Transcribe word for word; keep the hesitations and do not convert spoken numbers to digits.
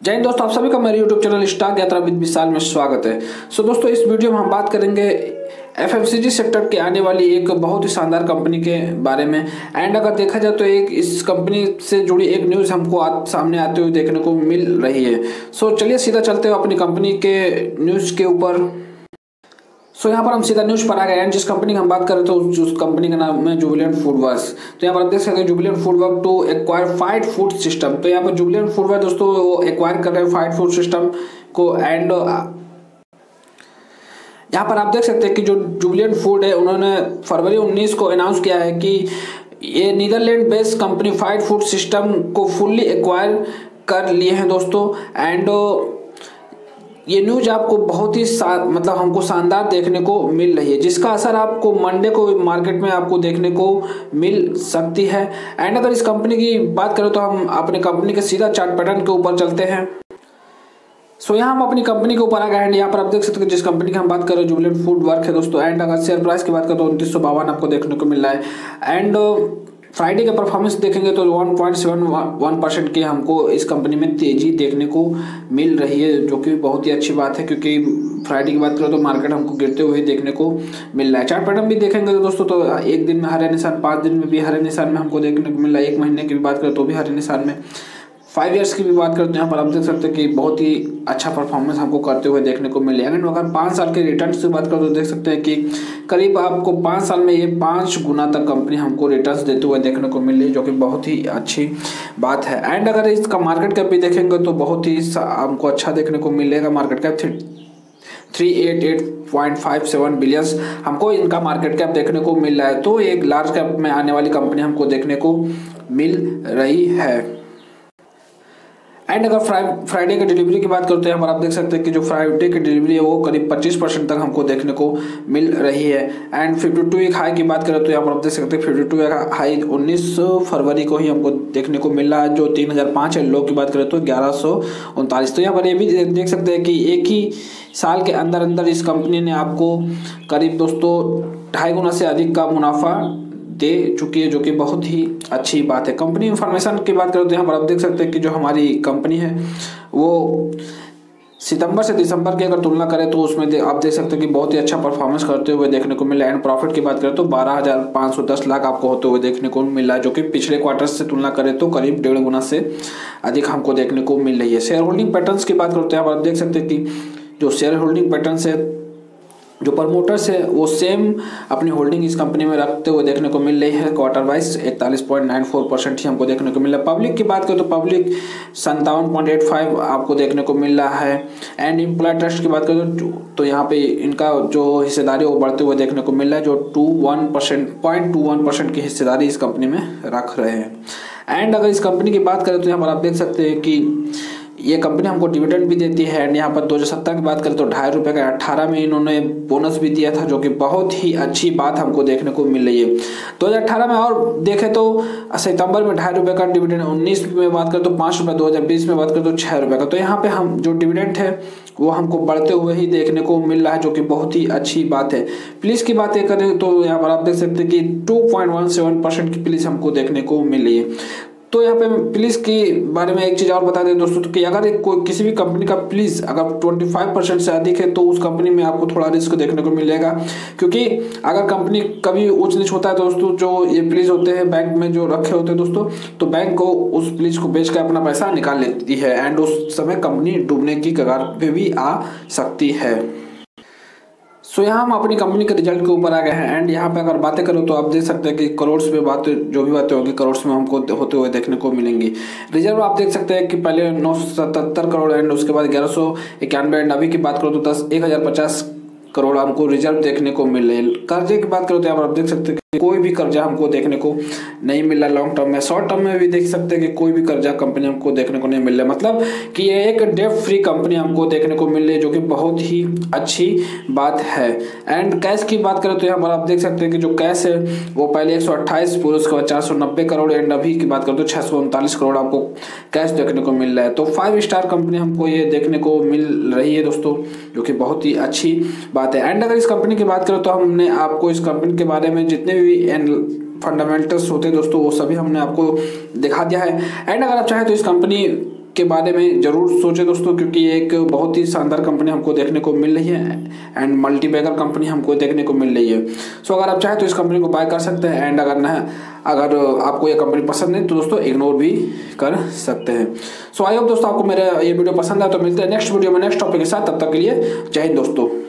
जय हिंद दोस्तों, आप सभी का मेरे YouTube channel stock Yatra with Vishal में स्वागत है। सो दोस्तों, इस वीडियो में हम बात करेंगे एफएमसीजी सेक्टर के आने वाली एक बहुत ही शानदार कंपनी के बारे में। एंड अगर देखा जाए तो एक इस कंपनी से जुड़ी एक न्यूज़ हमको आ, सामने आते हुए देखने को मिल रही है। सो चलिए सीधा चलते हुए अपनी कंपनी के न्यूज़ के ऊपर। सो so, यहाँ पर हम सीधा न्यूज़ पर आ गए एंड जिस कंपनी की हम बात करें तो उस कंपनी का नाम है जुबिलेंट फूडवर्क्स। तो यहाँ पर आप देख सकते हैं Jubilant FoodWorks to acquire fight food system. तो यहाँ पर जुबिलेंट फूडवर्क्स दोस्तों वो एक्वायर कर रहे हैं फाइट फूड सिस्टम को। एंड यहाँ पर आप देख सकते हैं कि जो जुबिलेंट फूड है उन्होंने फरवरी उन्नीस को अनाउंस किया है कि ये Netherland based company fight food system को फुल्ली एक्वायर कर लिए हैं दोस्तों। एंड ये न्यूज आपको बहुत ही मतलब हमको शानदार देखने को मिल रही है, जिसका असर आपको मंडे को मार्केट में आपको देखने को मिल सकती है। एंड अगर इस कंपनी की बात करें तो हम अपने कंपनी के सीधा चार्ट पैटर्न के ऊपर चलते हैं। सो यहाँ हम अपनी कंपनी के ऊपर आ गए। एंड यहाँ पर आप देख सकते हैं जिस कंपनी की हम बात कर रहे हैं जुबिलेंट फूडवर्क्स है दोस्तों। एंड अगर शेयर प्राइस की बात करें तो उनतीस सौ बावन आपको देखने को मिल रहा है। एंड फ्राइडे का परफॉर्मेंस देखेंगे तो one point seven one percent की हमको इस कंपनी में तेजी देखने को मिल रही है, जो कि बहुत ही अच्छी बात है क्योंकि फ्राइडे की बात करें तो मार्केट हमको गिरते हुए देखने को मिल रहा है। चार्ट पैटर्न भी देखेंगे तो दोस्तों तो एक दिन में हरे निशान, पाँच दिन में भी हरे निशान में हमको देखने को मिल रहा है। एक महीने की भी बात करें तो भी हरे निशान में, फाइव इयर्स की भी बात करते हैं यहाँ पर आप देख सकते हैं कि बहुत ही अच्छा परफॉर्मेंस हमको करते हुए देखने को मिले। अगर अगर पाँच साल के रिटर्न की बात करें तो देख सकते हैं कि करीब आपको पाँच साल में ये पाँच गुना तक कंपनी हमको रिटर्न्स देते हुए देखने को मिली, जो कि बहुत ही अच्छी बात है। एंड अगर इसका मार्केट कैप भी देखेंगे तो बहुत ही हमको अच्छा देखने को मिलेगा। Market cap three eight eight point five seven billions हमको इनका मार्केट कैप देखने को मिल रहा है। तो एक लार्ज कैप में आने वाली कंपनी हमको देखने को मिल रही है। एंड अगर फ्राइडे की डिलीवरी की बात करते हैं यहाँ पर आप देख सकते हैं कि जो फ्राइडे की डिलीवरी है वो करीब पच्चीस परसेंट तक हमको देखने को मिल रही है। एंड फिफ्टी टू एक हाई की बात करें तो यहाँ पर आप देख सकते हैं फिफ्टी टू एक हाई उन्नीस फरवरी को ही हमको देखने को मिल रहा है। जो तीन हज़ार पाँच है, लो की बात करें तो ग्यारह सौ उनतालीस। तो यहाँ पर ये भी देख सकते हैं कि एक ही साल के अंदर अंदर इस कंपनी ने आपको करीब दोस्तों ढाई गुना से अधिक का मुनाफा दे चुकी है, जो कि बहुत ही अच्छी बात है। कंपनी इंफॉर्मेशन की बात करें तो यहाँ पर आप देख सकते हैं कि जो हमारी कंपनी है वो सितंबर से दिसंबर की अगर तुलना करें तो उसमें दे, आप देख सकते हैं कि बहुत ही अच्छा परफॉर्मेंस करते हुए देखने को मिला। एंड प्रॉफिट की बात करें तो बारह हज़ार पाँच सौ दस लाख आपको होते हुए देखने को मिला है, जो कि पिछले क्वार्टर से तुलना करें तो करीब डेढ़ गुना से अधिक हमको देखने को मिल रही है। शेयर होल्डिंग पैटर्न्स की बात करते हैं यहाँ पर आप देख सकते हैं कि जो शेयर होल्डिंग पैटर्न्स है, जो प्रमोटर्स है वो सेम अपनी होल्डिंग इस कंपनी में रखते हुए देखने को मिल रही है। क्वार्टर वाइज इकतालीस पॉइंट नाइन फोर परसेंट ही हमको देखने को मिल रहा है। पब्लिक की बात करें तो पब्लिक संतावन पॉइंट एट फाइव आपको देखने को मिल रहा है। एंड एम्प्लॉय ट्रस्ट की बात करें तो, तो यहाँ पे इनका जो हिस्सेदारी वो बढ़ते हुए देखने को मिल रहा है, जो two one percent point two one percent की हिस्सेदारी इस कंपनी में रख रहे हैं। एंड अगर इस कंपनी की बात करें तो यहाँ पर आप देख सकते हैं कि ये कंपनी हमको डिविडेंड भी देती है। एंड यहाँ पर दो हज़ार सत्रह की बात करें तो ढाई रुपये का अठारह में इन्होंने बोनस भी दिया था, जो कि बहुत ही अच्छी बात हमको देखने को मिल रही है। दो हज़ार अठारह में और देखें तो सितंबर में ढाई रुपये का डिविडेंड, उन्नीस में बात करें तो पाँच रुपये, दो हज़ार बीस में बात करें तो छः रुपये का। तो यहाँ पे हम जो डिविडेंड है वो हमको बढ़ते हुए ही देखने को मिल रहा है, जो कि बहुत ही अच्छी बात है। प्लीज़ की बात करें तो यहाँ पर आप देख सकते हैं कि two point one seven percent की प्लीज़ हमको देखने को मिल रही है। तो यहाँ पे प्लीज़ के बारे में एक चीज़ और बता दें दोस्तों कि अगर एक कोई किसी भी कंपनी का प्लीज़ अगर पच्चीस परसेंट से अधिक है तो उस कंपनी में आपको थोड़ा रिस्क देखने को मिलेगा, क्योंकि अगर कंपनी कभी उच्च नीच होता है दोस्तों, जो ये प्लीज़ होते हैं बैंक में जो रखे होते हैं दोस्तों, तो बैंक को उस प्लीज़ को बेच कर अपना पैसा निकाल लेती है। एंड उस समय कंपनी डूबने की कगार पे भी आ सकती है। सो यहाँ हम अपनी कंपनी के रिजल्ट के ऊपर आ गए हैं। एंड यहाँ पे अगर बातें करो तो आप देख सकते हैं कि करोड़ में बातें जो भी बातें होंगी करोड़ में हमको होते हुए देखने को मिलेंगी। रिजर्व आप देख सकते हैं कि पहले नौ सौ सतहत्तर करोड़ एंड उसके बाद ग्यारह सौ इक्यानवे एंड अभी की बात करो तो दस एक हज़ार पचास करोड़ हमको रिजर्व देखने को मिल रहे हैं। कर्जे की बात करो तो यहाँ पर आप देख सकते हैं कि कोई भी कर्जा हमको देखने को नहीं मिल रहा लॉन्ग टर्म में। शॉर्ट टर्म में भी देख सकते हैं कि कोई भी कर्जा कंपनी हमको देखने को नहीं मिल रहा, मतलब कि ये एक डेट फ्री कंपनी हमको देखने को मिल रही है, जो कि बहुत ही अच्छी बात है। एंड कैश की बात करें तो यहाँ पर आप देख सकते हैं कि जो कैश है वो पहले एक सौ अट्ठाईस पूरे उसके बाद चार सौ नब्बे करोड़ एंड अभी की बात करें तो छः सौ उनतालीस करोड़ आपको कैश देखने को मिल रहा है। तो फाइव स्टार कंपनी हमको ये देखने को मिल रही है दोस्तों, जो कि बहुत ही अच्छी बात है। एंड अगर इस कंपनी की बात करें तो हमने आपको इस कंपनी के बारे में जितने भी फंडामेंटल्स होते हैं दोस्तों वो सभी हमने आपको दिखा दिया है। एंड अगर आप चाहें तो इस कंपनी के बारे में ज़रूर सोचें दोस्तों, क्योंकि ये एक बहुत ही शानदार कंपनी हमको देखने को मिल रही है एंड मल्टीबैगर कंपनी हमको देखने को मिल रही है। सो अगर आप चाहें तो इस कंपनी को बाय कर सकते हैं एंड अगर ना अगर आपको ये कंपनी पसंद नहीं तो दोस्तों इग्नोर भी कर सकते हैं। सो आई होप दोस्तों आपको मेरा ये वीडियो पसंद आया। तो मिलते हैं नेक्स्ट वीडियो में नेक्स्ट टॉपिक के साथ, तब तक के लिए जय हिंद दोस्तों।